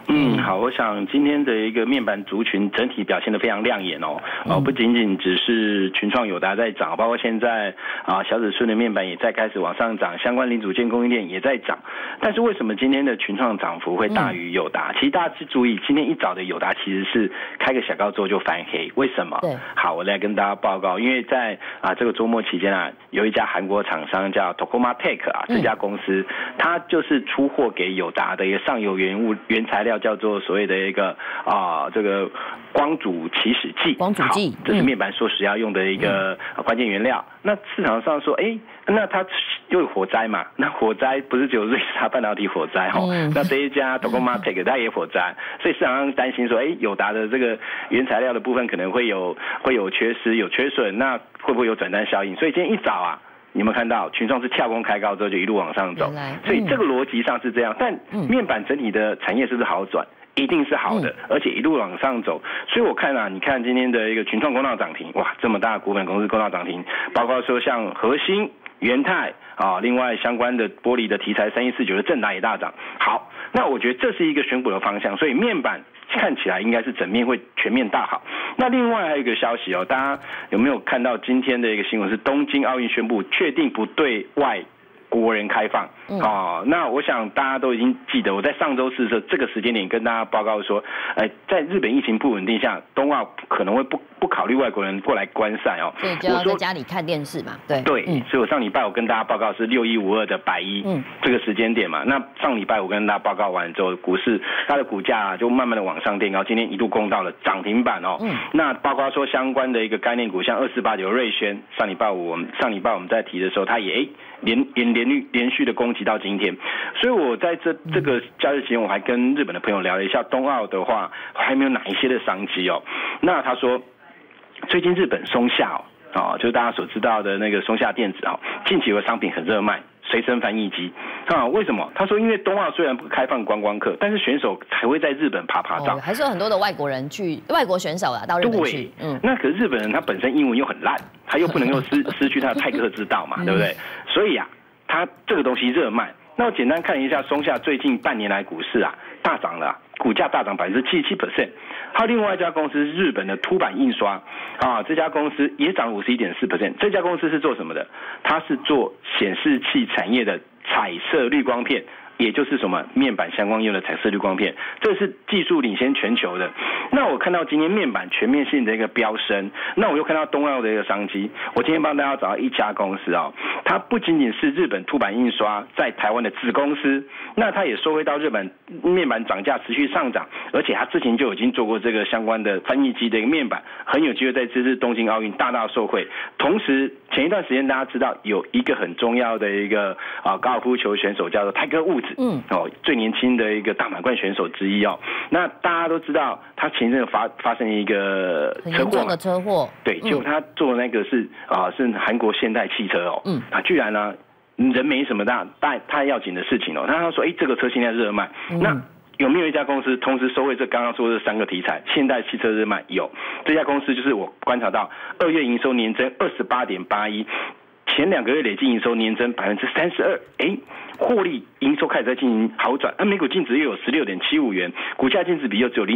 好，我想今天的一个面板族群整体表现得非常亮眼哦，不仅仅只是群创友达在涨，包括现在小尺寸的面板也在开始往上涨，相关零组件供应链也在涨。但是为什么今天的群创涨幅会大于友达？其实大家注意，今天一早的友达其实是开个小高之后就翻黑，为什么？好，我来跟大家报告，因为在这个周末期间有一家韩国厂商叫 Tokoma Tech 这家公司，它就是出货给友达的一个上游原材料，叫做所谓的一个这个光阻起始剂。光阻剂，这是面板缩时要用的一个关键原料。那市场上说，那它又有火灾嘛？那火灾不是只有瑞萨半导体火灾那这一家 Tokoma Tech 它也火灾，所以市场上担心说，友达的这个原材料的部分可能会有缺失、有缺损，那会不会有转单效应？所以今天一早你有没有看到群创是跳空开高之后就一路往上走？所以这个逻辑上是这样，但面板整体的产业是不是好转？一定是好的，而且一路往上走。所以我看你看今天的一个群创攻到涨停，哇，这么大的股本公司攻到涨停，包括说像核心、元泰另外相关的玻璃的题材3149的正达也大涨。好，那我觉得这是一个选股的方向，所以面板看起来应该是整面会全面大好。那另外还有一个消息大家有没有看到今天的一个新闻是东京奥运宣布确定不对外国人开放那我想大家都已经记得，我在上周四的时候这个时间点跟大家报告说，在日本疫情不稳定下，冬奥可能会不考虑外国人过来观赛所以就要在家里看电视嘛，对， 所以我上礼拜我跟大家报告是6152的百一这个时间点嘛，那上礼拜我跟大家报告完之后，股市它的股价就慢慢的往上垫高，今天一度攻到了涨停板那包括说相关的一个概念股，像2489瑞轩，上礼拜我们在提的时候，它也连续的攻击到今天，所以我在这个假日期间，我还跟日本的朋友聊了一下冬奥的话，还没有哪一些的商机那他说，最近日本松下就是大家所知道的那个松下电子近期有个商品很热卖，随身翻译机为什么？他说，因为冬奥虽然不开放观光客，但是选手还会在日本爬照， 还是有很多的外国选手到日本去。 那可是日本人他本身英文又很烂，他又不能够失去他的泰克之道嘛，对不对？所以他这个东西热卖。那我简单看一下松下最近半年来股市大涨了，股价大涨77%。还有另外一家公司是日本的凸版印刷这家公司也涨51.4%。这家公司是做什么的？它是做显示器产业的彩色滤光片，也就是什么面板相关用的彩色滤光片，这是技术领先全球的。那我看到今天面板全面性的一个飙升，那我又看到冬奥的一个商机。我今天帮大家找到一家公司它不仅仅是日本凸版印刷在台湾的子公司，那它也收回到日本面板涨价持续上涨，而且它之前就已经做过这个相关的翻译机的一个面板，很有机会在这次东京奥运大受惠。同时前一段时间大家知道有一个很重要的一个高尔夫球选手叫做泰戈伍兹，最年轻的一个大满贯选手之一那大家都知道他前阵发生一个车祸嘛， 车祸， 对，就他做的那个是韩国现代汽车居然人没什么太要紧的事情他说这个车现在热卖，那有没有一家公司同时收回这刚刚说的3个题材？现代汽车热卖有，这家公司就是我观察到2月营收年增28.81%，前2个月累计营收年增32%，获利营收开始在进行好转，每股净值又有16.75元，股价净值比又只有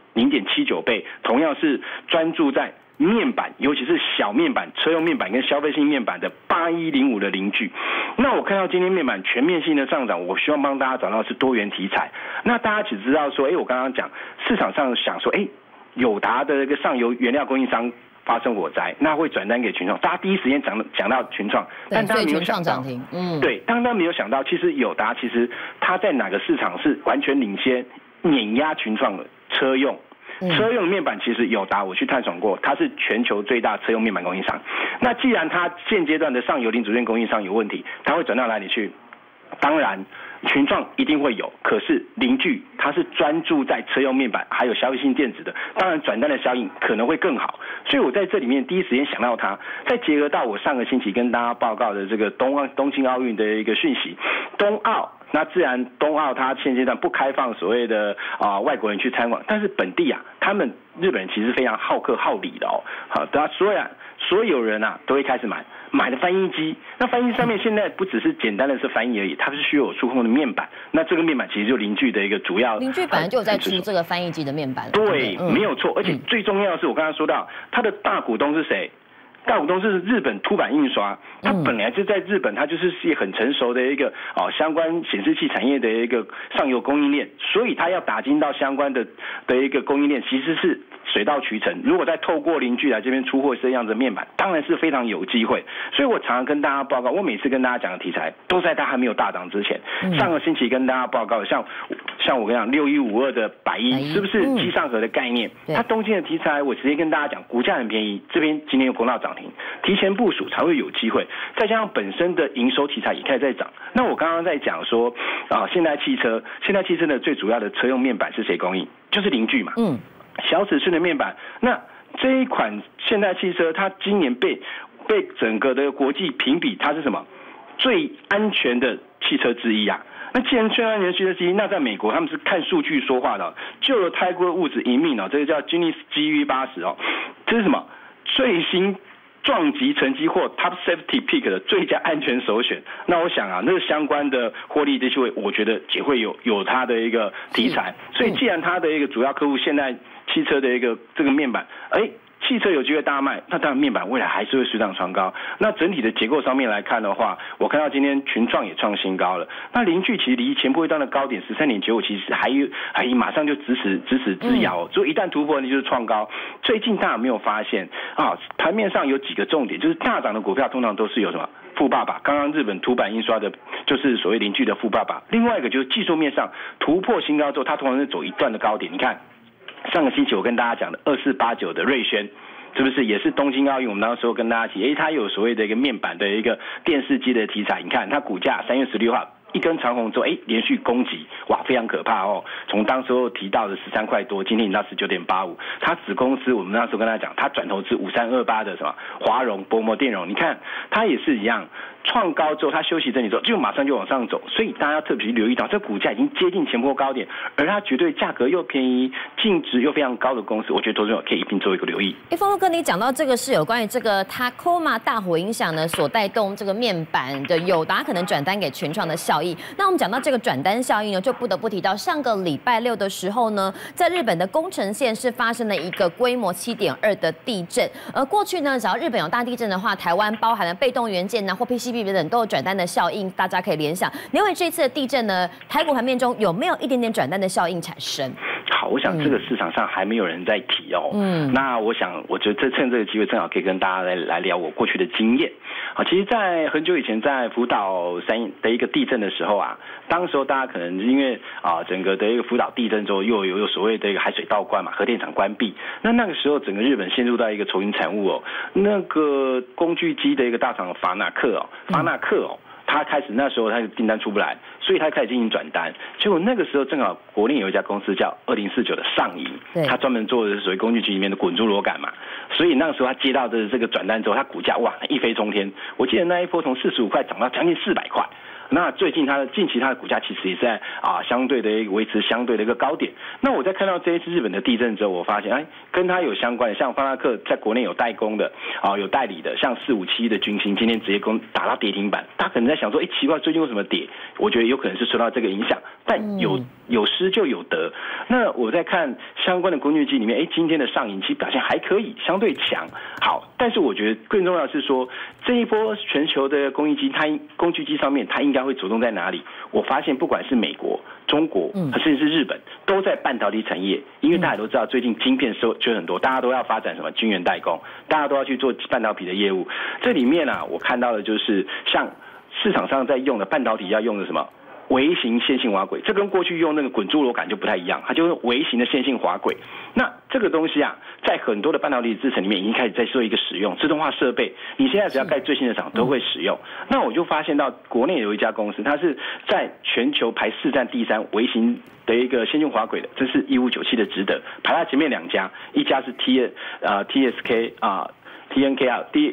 0.79倍，同样是专注在面板，尤其是小面板、车用面板跟消费性面板的8105的邻居。那我看到今天面板全面性的上涨，我希望帮大家找到是多元题材。那大家只知道说，我刚刚讲市场上想说，友达的一个上游原料供应商发生火灾，那会转单给群创，大家第一时间讲到群创，但大家没有想到，对，大家没有想到，其实友达其实它在哪个市场是完全领先，碾压群创的车用。车用面板其实友达我去探访过，它是全球最大车用面板供应商。那既然它现阶段的上游零组件供应商有问题，它会转到哪里去？当然群创一定会有，可是邻居它是专注在车用面板还有消费性电子的，当然转单的效应可能会更好。所以我在这里面第一时间想到它，再结合到我上个星期跟大家报告的这个东京奥运的一个讯息，冬奥。那自然冬奥它现阶段不开放所谓的外国人去参观，但是本地他们日本人其实非常好客好礼的所有人啊都会开始买的翻译机。那翻译机上面现在不只是简单的是翻译而已，它是需要有触控的面板。那这个面板其实就凌具的一个主要， 凌具本来就有在出这个翻译机的面板。 对，没有错。而且最重要的是，我刚刚说到它的大股东是谁？大股东是日本凸版印刷，它本来就在日本，它就是很成熟的一个相关显示器产业的一个上游供应链，所以它要打进到相关的一个供应链，其实是水到渠成。如果再透过凌具来这边出货这样的面板，当然是非常有机会。所以我常常跟大家报告，我每次跟大家讲的题材都在它还没有大涨之前。上个星期跟大家报告，像我跟你讲6152的百亿，是不是机上盒的概念？它东京的题材，我直接跟大家讲，股价很便宜，这边今天又攻到涨停，提前部署才会有机会。再加上本身的营收题材也开始在涨。那我刚刚在讲说现代汽车的最主要的车用面板是谁供应？就是凌具嘛。小尺寸的面板。那这一款现代汽车，它今年被整个的国际评比，它是什么最安全的汽车之一啊？那既然最安全的汽车之一，那在美国他们是看数据说话的，就有太过物质一命这个叫 Guinness GV80这是什么最新撞击成绩或 Top Safety Pick 的最佳安全首选。那我想那个相关的获利的机会，我觉得也会有它的一个题材。所以既然它的一个主要客户现在汽车的一个这个面板，汽车有机会大卖，那当然面板未来还是会水涨船高。那整体的结构上面来看的话，我看到今天群创也创新高了。那凌具其实离前波一段的高点13.95，其实还马上就咫尺之遥所以一旦突破，那就是创高。最近大家有没有发现盘面上有几个重点，就是大涨的股票通常都是有什么富爸爸，刚刚日本凸版印刷的，就是所谓凌具的富爸爸。另外一个就是技术面上突破新高之后，它通常是走一段的高点。你看。上个星期我跟大家讲的2489的瑞轩，是不是也是东京奥运？我们那时候跟大家提，它有所谓的一个面板的一个电视机的题材。你看它股价3月16号一根长红之后，连续攻击，哇，非常可怕从当时候提到的13块多，今天已经到19.85。它子公司我们那时候跟他讲，它转投资5328的什么华荣、薄膜电容，你看它也是一样。创高之后，它休息整理之后，就马上就往上走，所以大家要特别留意到，这股价已经接近前波高点，而它绝对价格又便宜、净值又非常高的公司，我觉得投资者可以一并做一个留意。 丰路哥，你讲到这个是有关于这个 Tacoma 大火影响呢，所带动这个面板的友达可能转单给群创的效益。那我们讲到这个转单效应呢，就不得不提到上个礼拜六的时候呢，在日本的宫城县是发生了一个规模7.2的地震。而过去呢，只要日本有大地震的话，台湾包含了被动元件或 PCB等都有转单的效应，大家可以联想。你认为这一次的地震呢，台股盘面中有没有一点点转单的效应产生？ 好，我想这个市场上还没有人在提那我想，我觉得趁这个机会，正好可以跟大家来聊我过去的经验。其实，在很久以前，在福岛3的一个地震的时候当时候大家可能因为整个的一个福岛地震之后，又有所谓的一个海水倒灌嘛，核电厂关闭。那个时候，整个日本陷入到一个愁云惨雾那个工具机的一个大厂法纳克他开始那时候他的订单出不来，所以他开始进行转单。结果那个时候正好国内有一家公司叫2049的上银，他专门做的是属于工具机里面的滚珠螺杆嘛，所以那个时候他接到的这个转单之后，他股价一飞冲天。我记得那一波从45块涨到将近400块。那最近近期它的股价其实也在相对的维持相对的一个高点。那我在看到这一次日本的地震之后，我发现跟它有相关的，像法拉克在国内有代工的有代理的，像4571的军星今天直接打到跌停板。大家可能在想说，奇怪，最近为什么跌？我觉得有可能是受到这个影响，但有失就有得。那我在看相关的工具机里面，今天的上影其实表现还可以，相对强。好，但是我觉得更重要的是说，这一波全球的工具机上面，它应该会着重在哪里？我发现不管是美国、中国，甚至是日本，都在半导体产业。因为大家都知道，最近晶片就很多，大家都要发展什么晶圆代工，大家都要去做半导体的业务。这里面我看到的就是像市场上在用的半导体要用的什么？微型线性滑轨，这跟过去用那个滚珠螺杆就不太一样，它就是微型的线性滑轨。那这个东西在很多的半导体制程里面已经开始在做一个使用，自动化设备，你现在只要盖最新的厂都会使用。那我就发现到国内有一家公司，它是在全球排市占第3微型的一个线性滑轨的，这是1597的值得，排在前面2家，一家是TNK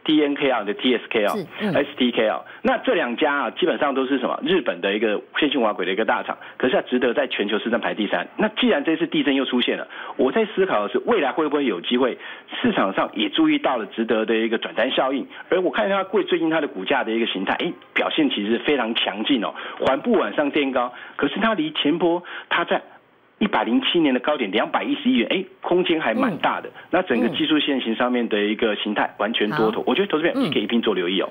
TNKL 的 TSKL、STKL。那这2家啊，基本上都是什么？日本的一个线性滑轨的一个大厂，可是它值得在全球市占排第3。那既然这次地震又出现了，我在思考的是未来会不会有机会市场上也注意到了值得的一个转单效应。而我看它最近它的股价的一个形态，表现其实非常强劲哦，缓步往上垫高。可是它离前波它在107年的高点210亿元，空间还蛮大的。那整个技术线型上面的一个形态完全多头，我觉得投资人也可以一并做留意哦。